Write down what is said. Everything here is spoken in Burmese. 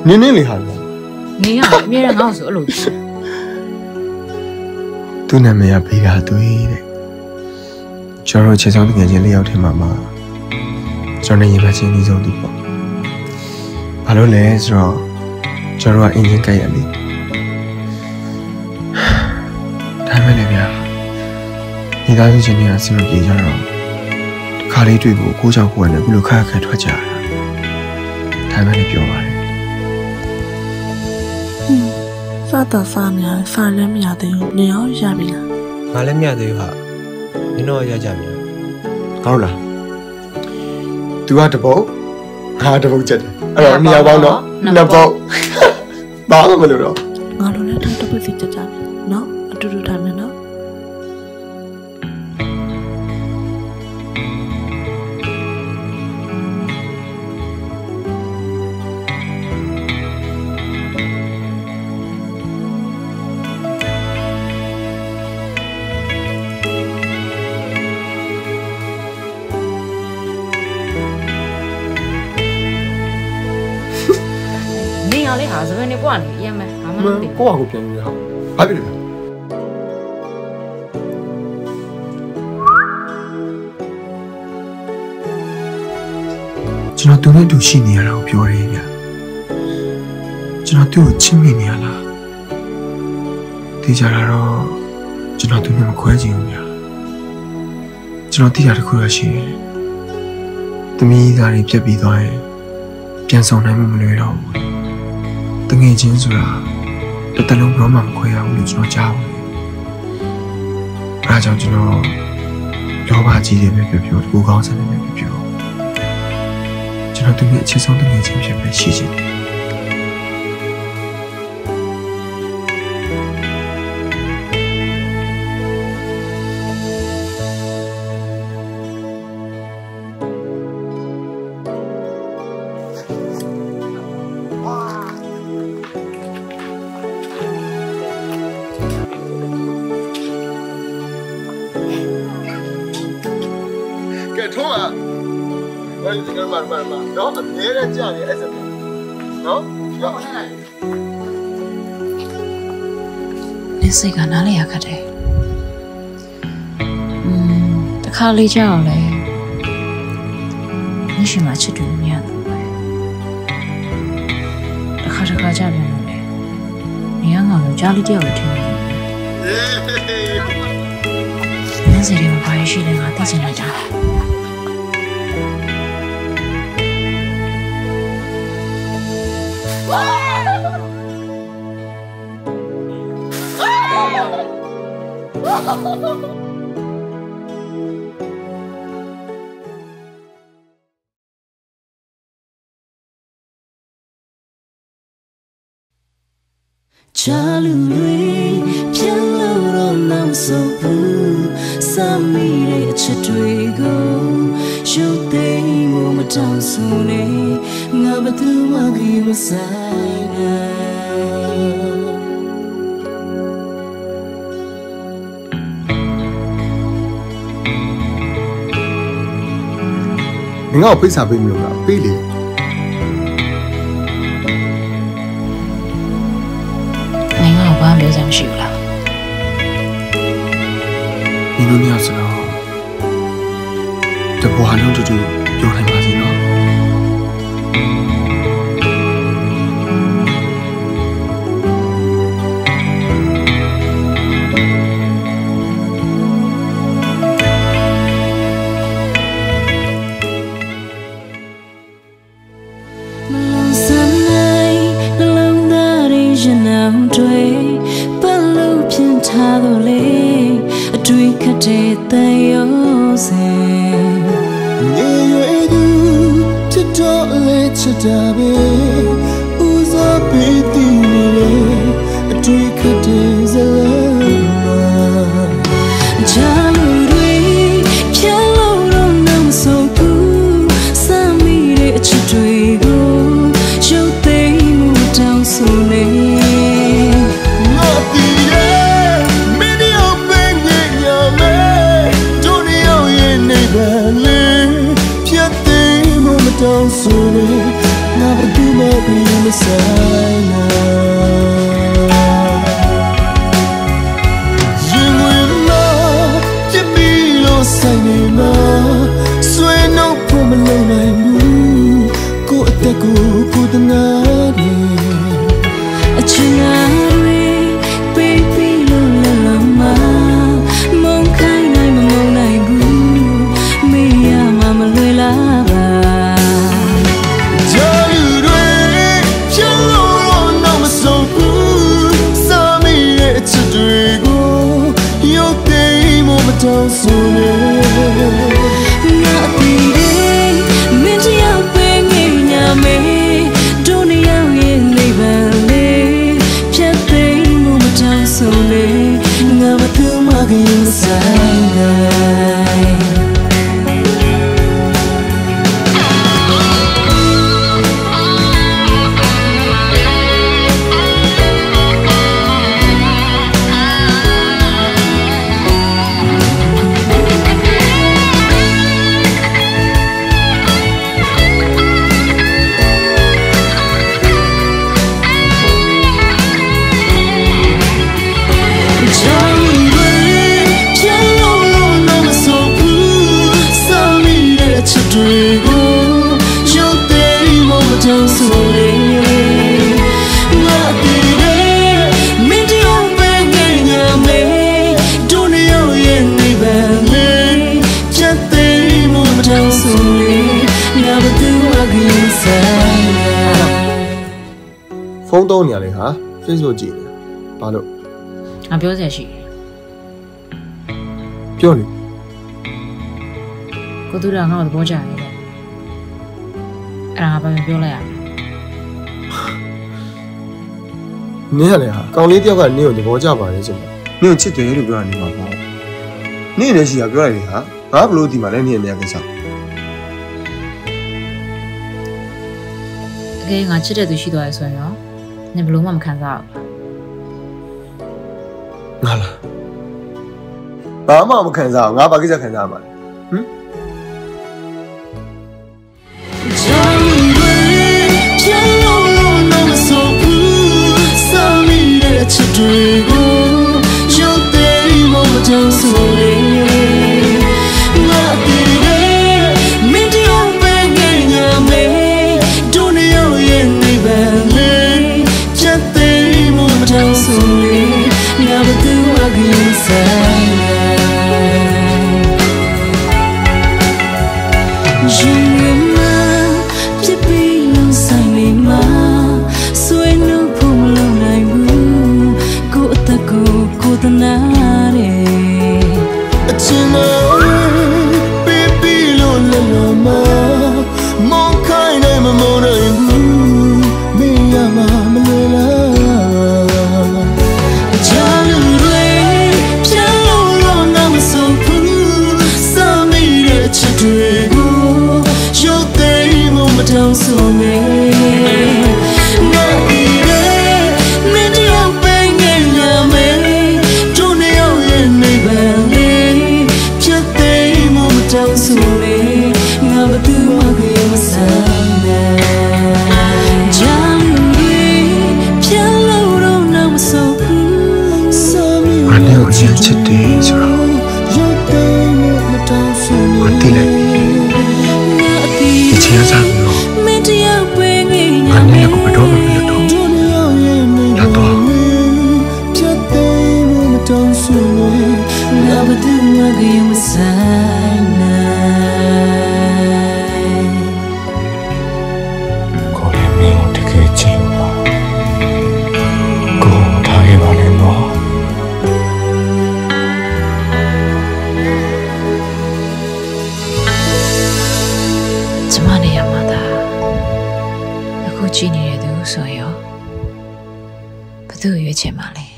နင်းလေဟာနင်းကအမြဲတမ်းငါ့ကိုဆိုအဲ့လိုသူ့နာမည်ကဘေးကသွေးတဲ့ကျွန်တော်ခြေဆောင်တကယ်ချင်းလေးယောက်ထဲမှာကျွန်တော်နေရင်ပဲချင်းလေးဆုံးသူပေါ့ဘာလို့လဲဆိုတော့ကျွန်တော်ကအင်ဂျင်ကြိုက်ရလေဒါပဲလေဗျာဒီသားစုချင်းတွေကစီမပြေကြတော့ခါလေးတွေ့ဖို့ကိုကြောက်ကိုယ်နဲ့ဘယ်လိုခက်ထွက်ကြတာဒါပဲလေပြောပါတယ်စားတော့စားနေတယ်စားလည်းမရသေးဘူးနေရောရပြီလားငါလည်းမရသေးဘူးဟာနင်တော့ရကြပြီဟုတ်လား तू ကတပုတ်ငါတပုတ်ချက်တယ်အဲ့တော့နေရာပေါင်းတော့နှစ်ပုတ်ဘာမှမလုပ်တော့ငါတို့လည်းတပုတ်စီချက်ကြပြီနော်အတူတူထိုင်မယ်နော်လေးဟာစပယ်နေပွားနေရမယ်ဘာမှမသိကိုယ့်ဟာကိုပြန်ပြီးဟာဘာဖြစ်လဲကျွန်တော်သူနဲ့တူရှိနေရတာကိုပြောရရင်ဗျကျွန်တော်သူ့ကိုချစ်မိနေရလားသိကြတာတော့ကျွန်တော်သူနဲ့မခွဲချင်ဘူးဗျကျွန်တော်သိတာတခုရရှိတယ်သမီးသားတွေပြက်ပြီးသွားရင်ပြန်ဆောင်နိုင်မှမလွယ်တော့ဘူးတငယ်ချင်းဆိုတာတစ်တလုံးဘာမှမခွဲရဘူးလို့ကျွန်တော်ကြားဘူး။အဲဒါကြောင့်ကျွန်တော်လောဘကြီးတွေပဲပြောတကူကောင်းစမ်းတွေပဲပြောကျွန်တော်သူ့ရဲ့အချစ်ဆုံးတငယ်ချင်းဖြစ်ပဲရှိချင်တယ်ထုံးอ่ะဘာလို့ဒီကမှာတော့အမြဲတမ်းကြာနေအဲ့စက်နော်ရောနေစိတ်ကနားလေရခတ်တယ်တခါလေးကြောက်လဲမရှိမှချစ်တယ်မရတော့ပဲတခါကြာပြန်လို့လေနေရငါလို့ကြားလေးတယောက်ထင်တယ်နေစိတ်တွေမှာဘာရှိလဲငါသိချင်လိုက်တာချာလူတွေပြန်လို့တော့နောက်ဆုံးဘူးစမ်းမိတဲ့အချက်တွေကိုရှုပ်သိမ်းမှုမတောင်းဆိုနေငါဘသူမှကြီးမဆိုင်ငါ့ကိုဖိတ်စာပေးမလို့လားပေးလေဘာမှပြောစရာမရှိဘူးလားဒီလိုမျိုးဆိုတော့တဘွားလုံးတူတူပြောနိုင်ပါစေနော်ထားတော့လေအတွေ့ခတ်တဲ့တန်ရုံးစင်နေရွေသူချစ်တော့လေချစ်တာပဲဦးစားပေးတည်နေလေအတွေ့ခတ်တဲ့ဇလန်းချာလူတွေဖြတ်လို့တော့နောက်ဆုံးဘူးစမ်းမိတဲ့အချစ်တွေကိုရုပ်သိမ်းမှုတောင်းဆိုနေ don't so ငါဘယ်သူမှ Messiah. Don't soon not be Minty out bringing me don't you live just the moment I'm so late never to my inside. Phone တောင်းနေရလေဟာ Facebook ကြည့်နေဘာလို့ငါပြောစရာရှိပြောနေကိုသူကငါ့ကိုသဘောကျတယ်အဲ့ဒါငါဘာပြောလိုက်ရမလဲနင်းရလေဟာကောင်လေးတယောက်ကနင်းကိုသဘောကျပါတယ်ဆိုတော့နင်းကိုချစ်တယ်လို့ပြောတာနေမှာပေါ့နင်းလည်းရှိတာပြောလိုက်လေဟာငါဘလို့ဒီမှာလည်းနင်းအများကိစ္စတကယ်ငါချစ်တဲ့သူရှိသွားရဆိုရင်ရောနင်ဘလို့မှမခံစားဘူးငါလားဘာမှမခံစားဘူးငါဘာကိစ္စခံစားရမှာလဲကြည့်နေတဲ့သူဆိုရောဘယ်သူရွေးချယ်မှာလဲ